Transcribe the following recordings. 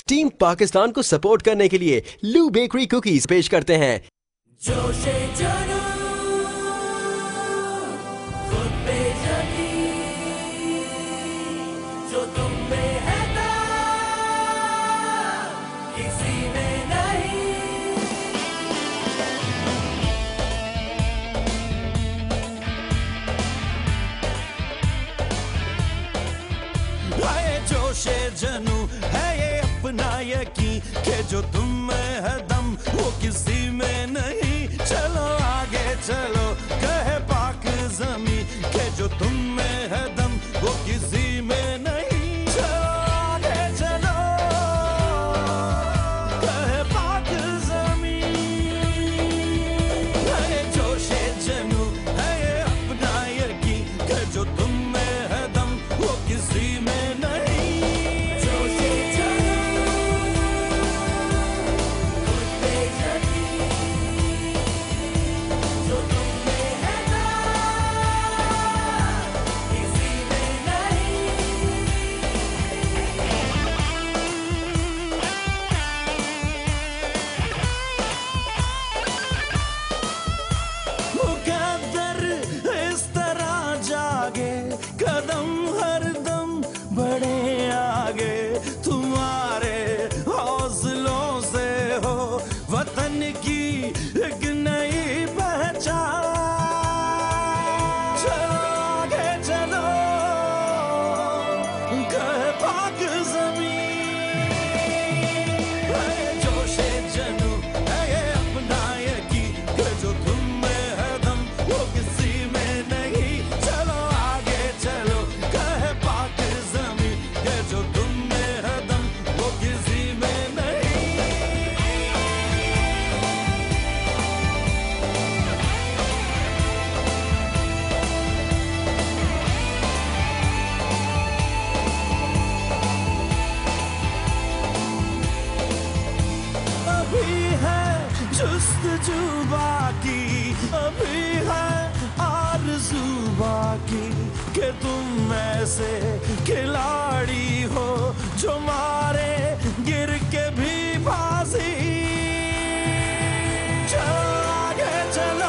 Team Pakistan को support करने के लिए लू बेकरी कुकीज पेश करते हैं। जोशे जनू, खुद पे यकीन, जो तुम में है ना, किसी में नहीं। है जोशे जनू, है ये अपना यकीन के जो तुम में है दम वो किसी में नहीं। चलो आगे चलो, कहे पाक ज़मीं के जो तुम में है दम वो किसी में नहीं। चलो आगे चलो, कहे पाक ज़मीं। है जोशे जनू, है ये अपना यकीन के जो तुम में है दम वो किसी में नहीं। जोशे जनू, खुद पे यकीन, जो तुम में है ना, किसी में नहीं। मुकद्दर इस तरह जागे, कदम हरदम बढ़े आगे। तुम्हारे हौसलों से हो वतन की एक नई पहचान। चलो आगे चलो, कहे पाक ज़मीं। है जोशे जनू, है ये अपना यकीन कि जो तुम में है दम वो किसी में नहीं। चलो आगे चलो, कहे पाक ज़मीं कि जो तुम में है दम वो किसी में नहीं। अभी है जुस्तजू बाकी, अभी है आरज़ू बाकी कि तुम ऐसे खिलाड़ी हो जो मारे गिर के भी बाजी। चलो आगे चलो,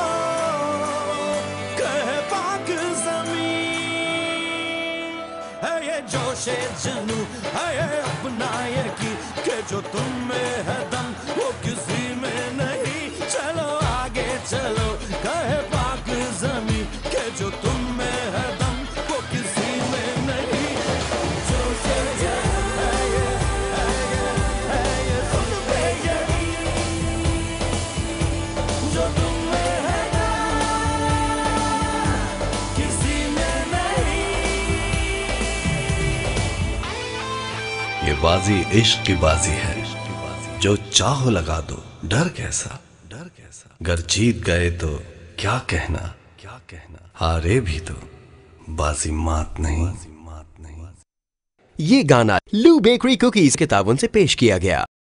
कहे पाक ज़मीं। है ये जोशे जनू, है ये अपना यकीन कि जो तुम में है दम वो किसी में नहीं। चलो आगे चलो, कहे पाक ज़मीं कि जो तुम में है दम वो किसी में नहीं। जोशे जनू, है ये खुद पे यकीन, जो तुम में है ना, किसी में नहीं। ये बाजी इश्क की बाजी है, जो चाहो लगा दो, डर कैसा। गर जीत गए तो क्या कहना, हारे भी तो बाजी मात नहीं। ये गाना लू बेकरी कुकीज के ताउन से पेश किया गया।